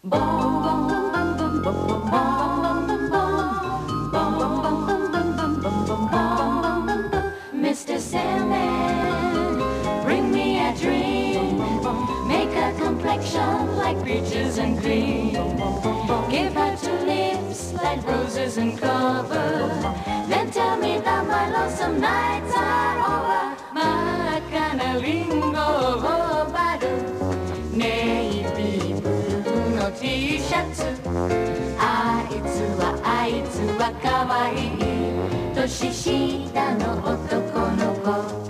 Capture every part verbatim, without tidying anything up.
Mister Sandman, bring me a dream. Make a complexion like peaches and cream. Give her two lips like roses and clover. Then tell me that my lonesome nights are over. 真っ赤なリンゴをバルネイビーブルーの T シャツ。あいつはあいつはかわいい年下の男の子。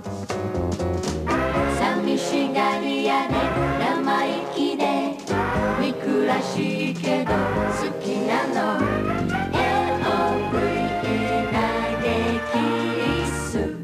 寂しがり屋で生意気で憎らしいけど好きなの。 エルオーブイ ないでキス。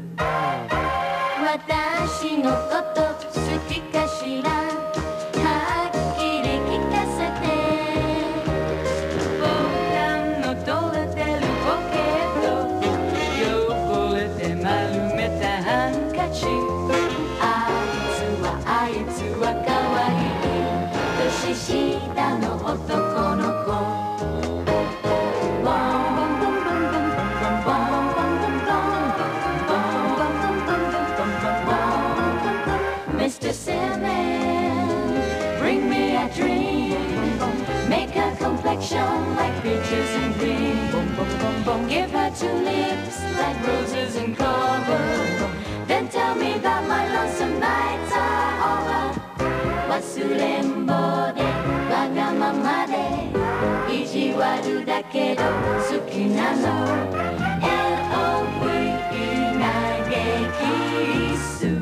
私のこと好きかしら。はっきり聞かせて。ボタンの取れてるポケット、汚れて丸めたハンカチ。あいつはあいつはかわいい年下の男の子。Mister Sandman, bring me a dream. Make a complexion like peaches and cream. Give her two lips like roses and clover. Then tell me that my lonesome nights are over. 忘れんぼでわがままで意地悪だけど好きなの。 エルオーブイ ないでキス。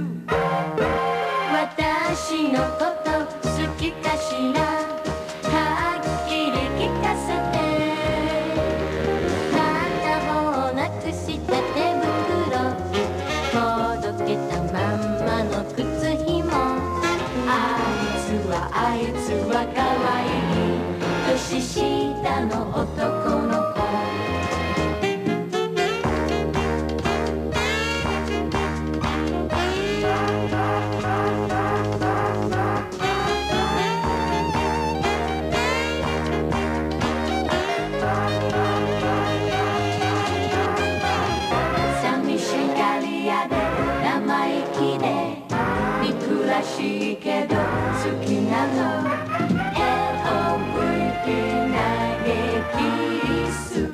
私のこと好きかしら。はっきり聞かせて。片方なくした手袋、ほどけたまんまの靴ひも。あいつはあいつはかわいい年下の男の子。らしいけど好きなの。 エルオーブイ ないでキス。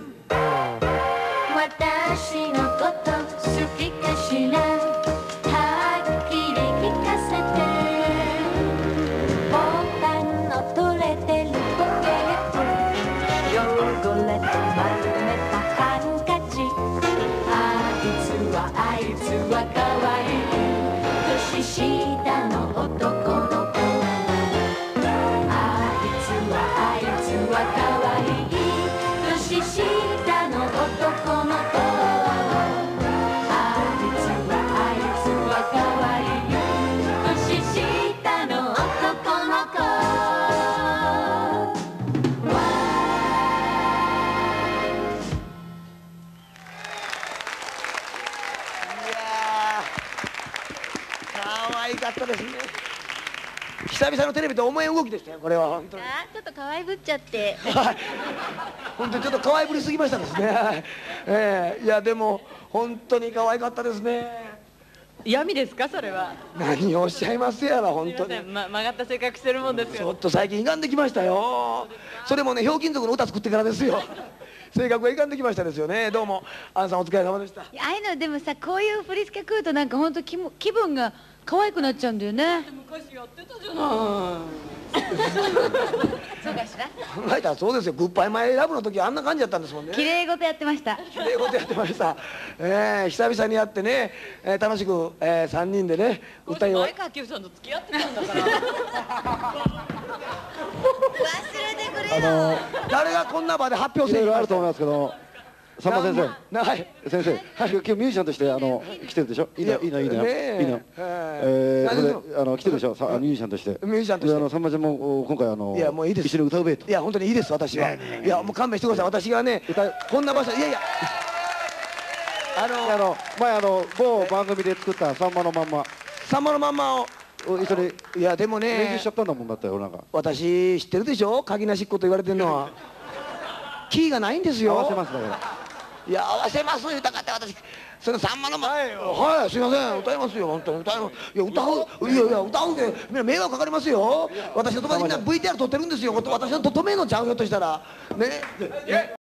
私のこと好きかしら。はっきり聞かせて。ボタンの取れてるポケット、汚れて丸めたハンカチ。あいつはあいつはかわいい年下の男の子。あいつはあいつはかわいい年下の男の子。あいつはあいつはかわいい年下の男の子。 可愛かったですね。久々のテレビと思えん動きでしたよ、これは本当に。 あー、ちょっと可愛ぶっちゃって。 はい。本当にちょっと可愛ぶりすぎましたですね。はい。えー、いやでも本当に可愛かったですね。 嫌味ですか、それは。 何をおっしゃいますやら本当に。 ま、曲がった性格してるもんですよ。 ちょっと最近歪んできましたよ。それもね、ひょうきん族の歌作ってからですよ。性格が歪んできましたですよね。どうもアンさんお疲れ様でした。 ああいうのでもさ、こういう振り付け食うとなんか本当気も気分が可愛くなっちゃうんだよね。 昔やってたじゃない。 そうかしら。 考えたらそうですよ。グッバイマイラブの時はあんな感じだったんですもんね。 綺麗事やってました。 綺麗事やってました。えー、久々にやってね、えー、楽しく、えー、さんにんでね歌いを。 前川清さんと付き合ってたんだから。 忘れてくれよ。 あの誰がこんな場で発表いせんろいろあると思いますけど、さんま先生、 はい先生、今日ミュージシャンとしてあの来てるでしょ。いいのいいのいいのいいの。ええ、これあの来てるでしょ。さミュージシャンとして。 ミュージシャンとして。 あのさんまちゃんも今回あのいやもういいです。 一緒に歌うべと。 いや本当にいいです私は。いやもう勘弁してください。私がねこんな場所いやいや。 あのあの前あの某番組で作ったさんまのまんま。 さんまのまんまを一緒にいやでもね練習しちゃったんだもんだってなんか。 私知ってるでしょ、鍵なしっこと言われてるのは。キーがないんですよ。 合わせますだから。 いや合わせます言うたかって私そのさんまの前はいすいません歌いますよ本当に歌います。いや歌ういやいや歌うでみんな迷惑かかりますよ。私の友達みんな ブイティーアール 撮ってるんですよ。私のと止めんのちゃうよとしたらね。